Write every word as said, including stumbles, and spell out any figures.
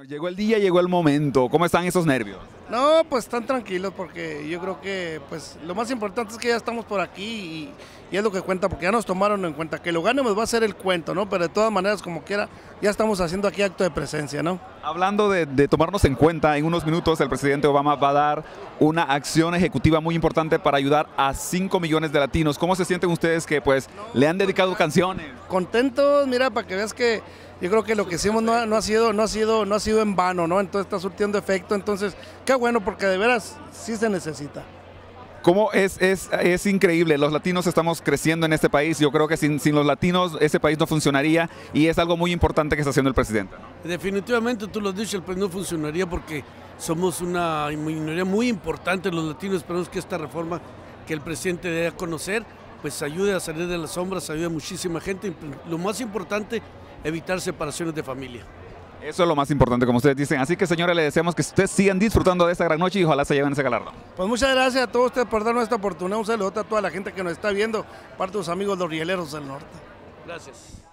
Señor, llegó el día, llegó el momento. ¿Cómo están esos nervios? No, pues están tranquilos porque yo creo que pues lo más importante es que ya estamos por aquí y, y es lo que cuenta, porque ya nos tomaron en cuenta. Que lo ganemos va a ser el cuento, ¿no? Pero de todas maneras, como quiera, ya estamos haciendo aquí acto de presencia, ¿no? Hablando de, de tomarnos en cuenta, en unos minutos el presidente Obama va a dar una acción ejecutiva muy importante para ayudar a cinco millones de latinos. ¿Cómo se sienten ustedes que pues le han dedicado canciones? Contentos, mira, para que veas que yo creo que lo que hicimos no ha, no ha sido no ha sido no ha sido en vano, ¿no? Entonces está surtiendo efecto, entonces qué bueno, porque de veras sí se necesita. ¿Cómo es, es, es increíble? Los latinos estamos creciendo en este país. Yo creo que sin, sin los latinos ese país no funcionaría y es algo muy importante que está haciendo el presidente, ¿no? Definitivamente, tú lo has dicho, el país no funcionaría porque somos una minoría muy importante los latinos. Esperamos que esta reforma que el presidente dé a conocer pues ayude a salir de las sombras, ayude a muchísima gente. Lo más importante, evitar separaciones de familia. Eso es lo más importante, como ustedes dicen. Así que, señores, les deseamos que ustedes sigan disfrutando de esta gran noche y ojalá se lleven ese galardón. Pues muchas gracias a todos ustedes por darnos esta oportunidad. Un saludo a toda la gente que nos está viendo, parte de los amigos los rieleros del norte. Gracias.